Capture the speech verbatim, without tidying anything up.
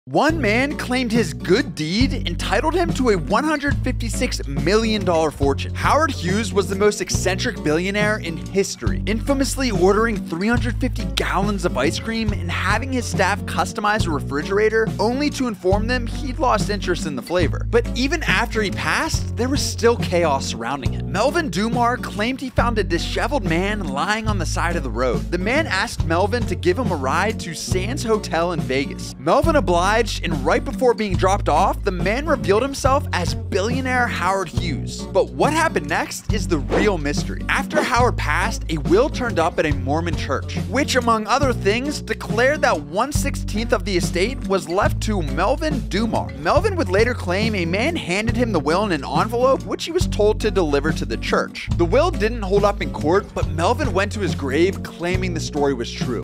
One man claimed his good deed entitled him to a one hundred fifty-six million dollars fortune. Howard Hughes was the most eccentric billionaire in history, infamously ordering three hundred fifty gallons of ice cream and having his staff customize a refrigerator only to inform them he'd lost interest in the flavor. But even after he passed, there was still chaos surrounding him. Melvin Dumar claimed he found a disheveled man lying on the side of the road. The man asked Melvin to give him a ride to Sands Hotel in Vegas. Melvin obliged, and right before being dropped off, the man revealed himself as billionaire Howard Hughes. But what happened next is the real mystery. After Howard passed, a will turned up at a Mormon church, which, among other things, declared that one sixteenth of the estate was left to Melvin Dumar. Melvin would later claim a man handed him the will in an envelope, which he was told to deliver to the church. The will didn't hold up in court, but Melvin went to his grave claiming the story was true.